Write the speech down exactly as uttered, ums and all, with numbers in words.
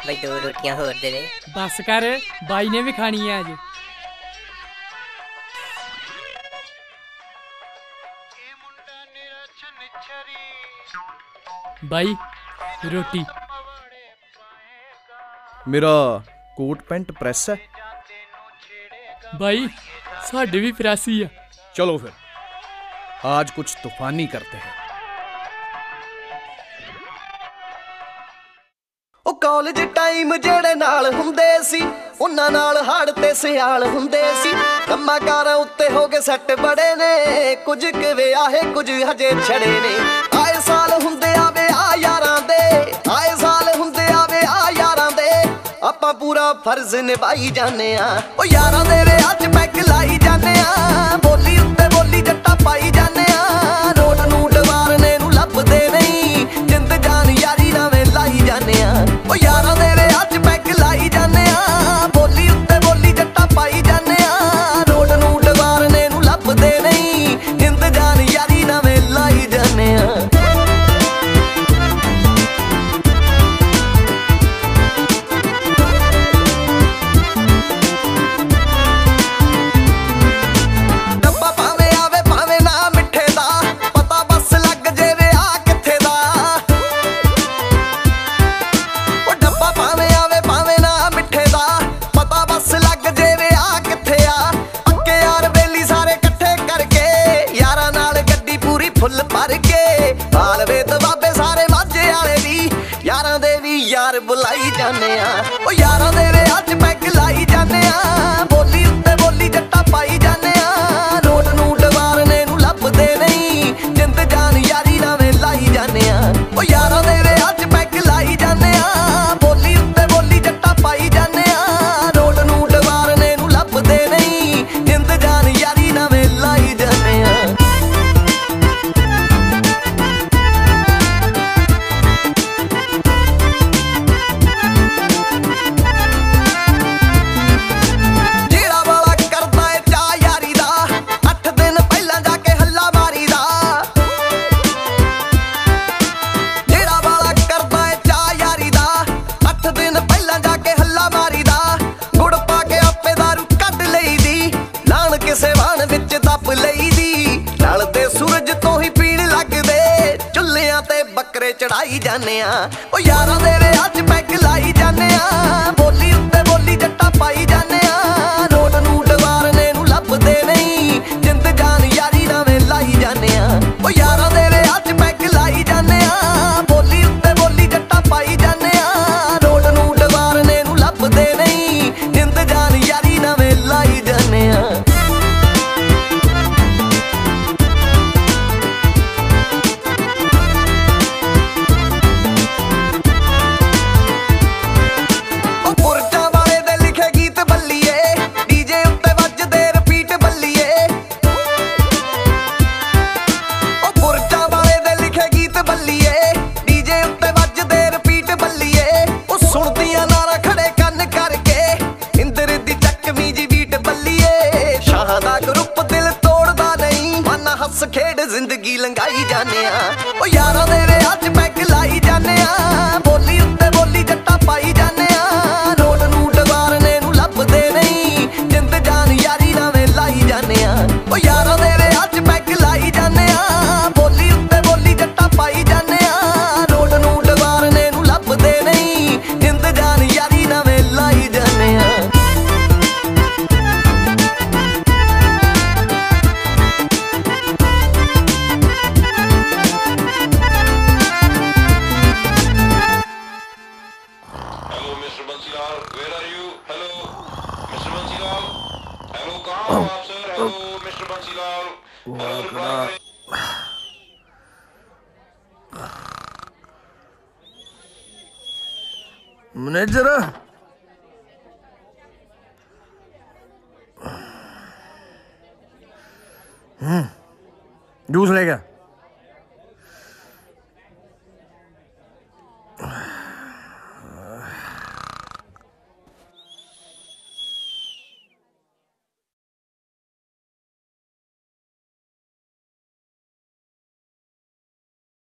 ਬਈ ਦੋ ਰੋਟੀਆਂ ਹੋਰ ਦੇ ਦੇ। बस कर, बाई ने भी खानी है अज। बाई रोटी। मेरा कोट पैंट प्रेस है। बाई साढ़े भी प्रेस ही है। चलो फिर आज कुछ तूफानी करते हैं। ਕਾਲਜ ਟਾਈਮ ਜਿਹੜੇ ਨਾਲ ਹੁੰਦੇ ਸੀ ਉਹਨਾਂ ਨਾਲ ਹੜ ਤੇ ਸਿਆਲ ਹੁੰਦੇ ਸੀ। ਕੰਮਾਂ ਕਾਰਾਂ ਉੱਤੇ ਹੋ ਗਏ ਸੈੱਟ ਬੜੇ ਨੇ, ਕੁਝ ਕੁ ਵਿਆਹੇ ਕੁਝ ਹਜੇ ਛੜੇ ਨੇ। ਆਏ ਸਾਲ ਹੁੰਦੇ ਆ ਵਿਆਹ ਯਾਰਾਂ ਦੇ, ਆਏ ਸਾਲ ਹੁੰਦੇ ਆ ਵਿਆਹ ਯਾਰਾਂ ਦੇ। ਆਪਾਂ ਪੂਰਾ ਫਰਜ਼ ਨਿਭਾਈ ਜਾਂਦੇ ਆ, ਉਹ ਯਾਰਾਂ ਦੇ ਵਿਆਹ 'ਚ ਪੈਗ ਲਾਈ ਜਾਂਦੇ ਆ। ਬੋਲੀ ਉੱਤੇ ਬੋਲੀ ਜੱਟਾ ਪਾਈ ਜਾਂਦੇ ਆ, ਨੋਟ ਨੂਟ ਵਾਰਨੇ ਨੂੰ ਲੱਭਦੇ ਨਹੀਂ। ਜਿੰਦ ਜਾਨ ਯਾਰੀ ਨਾਵੇਂ ਲਾਈ ਜਾਂਦੇ ਆ, ਉਹ ਯਾਰਾਂ ਦੇ ਵਿਆਹ 'ਚ ਪੈਗ ਲਾਈ ਜਾਂਦੇ ਆ। ਬੋਲੀ ਉੱਤੇ ਬੋਲੀ ਜੱਟਾ ਪਾਈ ਜਾਂਦੇ ਆ, ਨੋਟ ਨੂਟ ਵਾਰਨੇ ਨੂੰ ਲੱਭਦੇ ਨਹੀਂ। ਜਿੰਦ ਜਾਨ ਯਾਰੀ ਨਾਵੇਂ ਲਾਈ ਜਾਂਦੇ ਆ। ਫੁੱਲ ਭਰ ਕੇ ਹਾਲਵੇ ਦਬਾਬੇ ਸਾਰੇ ਮਾਝੇ ਵਾਲੇ ਵੀ, ਯਾਰਾਂ ਦੇ ਵੀ ਯਾਰ ਬੁਲਾਈ ਜਾਂਦੇ ਆ। ਉਹ ਯਾਰਾਂ ਦੇ ਵਿਆਹ 'ਚ ਪੈਗ ਲਾਈ ਜਾਂਦੇ ਆ, ਬੋਲੀ ਉੱਤੇ ਬੋਲੀ ਜੱਟਾ ਪਾਈ ਜਾਂਦੇ ਆ। ਨੋਟ ਨੂਟ ਵਾਰਨੇ ਨੂੰ ਲੱਭਦੇ ਨਹੀਂ, ਜਿੰਦ ਜਾਨ ਯਾਰੀ ਨਾਵੇਂ ਲਾਈ ਜਾਂਦੇ ਆ। ਉਹ ਯਾਰਾਂ ਦੇ ਵਿਆਹ 'ਚ ਪੈਗ ਲਾਈ ਜਾਂਦੇ ਆ, ਬੋਲੀ ਉੱਤੇ ਬੋਲੀ ਜੱਟਾ ਪਾਈ ਜਾਂਦੇ ਆ। ਨੋਟ ਨੂਟ ਵਾਰਨੇ ਨੂੰ ਲੱਭਦੇ ਨਹੀਂ, ਜਿੰਦ ਜਾਨ ਯਾਰੀ ਨਾਵੇਂ ਲਾਈ ਜਾਂਦੇ ਆ। ਕਿਸੇ ਵਾਣ ਵਿੱਚ ਦੱਬ ਲਈ ਦੀ, ਨਾਲ ਤੇ ਸੂਰਜ ਤੋਂ ਹੀ ਪੀਣ ਲੱਗਦੇ। ਚੁੱਲ੍ਹਿਆਂ ਤੇ ਬੱਕਰੇ ਚੜਾਈ ਜਾਂਦੇ ਆ, ਉਹ ਯਾਰਾਂ ਦੇ ਵਿਆਹ 'ਚ ਪੈਗ ਲਾਈ ਜਾਂਦੇ ਆ। ਬੋਲੀ ਉੱਤੇ ਬੋਲੀ ਜੱਟਾ ਪਾਈ ਜਾਂਦੇ ਆ, ਨੋਟ ਨੂਟ ਵਾਰਨੇ ਨੂੰ ਲੱਭਦੇ ਨਹੀਂ। ਜਿੰਦ ਜਾਨ ਯਾਰੀ ਨਾਵੇਂ ਲਾਈ ਜਾਂਦੇ ਆ, ਉਹ ਯਾਰਾਂ ਦੇ ਵਿਆਹ 'ਚ ਪੈਗ ਲਾਈ ਜਾਂਦੇ ਆ। ਬੋਲੀ ਉੱਤੇ ਬੋਲੀ ਜੱਟਾ ਪਾਈ ਜਾਂਦੇ ਆ, ਨੋਟ ਨੂਟ ਵਾਰਨੇ ਨੂੰ ਲੱਭਦੇ ਨਹੀਂ। ਜਿੰਦ ਜਾਨ ਯਾਰੀ ਨਾਵੇਂ ਲਾਈ ਜਾਂਦੇ ਆ। ਹੱਸ ਖੇਡ ਜ਼ਿੰਦਗੀ ਲੰਘਾਈ ਜਾਂਦੇ ਆ, ਉਹ ਯਾਰਾਂ ਦੇ ਵਿਆਹ 'ਚ ਪੈਗ ਲਾਈ ਜਾਂਦੇ ਆ। ਬੋਲੀ ਉੱਤੇ ਬੋਲੀ ਜੱਟਾ ਪਾਈ ਜਾਂਦੇ ਆ, ਨੋਟ ਨੂਟ ਵਾਰਨੇ ਨੂੰ ਲੱਭਦੇ ਨਹੀਂ। ਜਿੰਦ ਜਾਨ ਯਾਰੀ ਨਾਵੇਂ ਲਾਈ ਜਾਂਦੇ ਆ, ਉਹ ਯਾਰਾਂ ਦੇ ਵਿਆਹ 'ਚ ਪੈਗ ਲਾਈ ਜਾਂਦੇ ਆ। ਬੋਲੀ ਉੱਤੇ ਬੋਲੀ ਜੱਟਾ ਪਾਈ ਜਾਂਦੇ ਆ, ਨੋਟ ਨੂਟ ਵਾਰਨੇ ਨੂੰ ਲੱਭਦੇ ਨਹੀਂ। ਜਿੰਦ ਜਾਨ ਯਾਰੀ ਨਾਵੇਂ ਲਾਈ ਜਾਂਦੇ ਆ। मैनेजर हम्म जूस ले गया।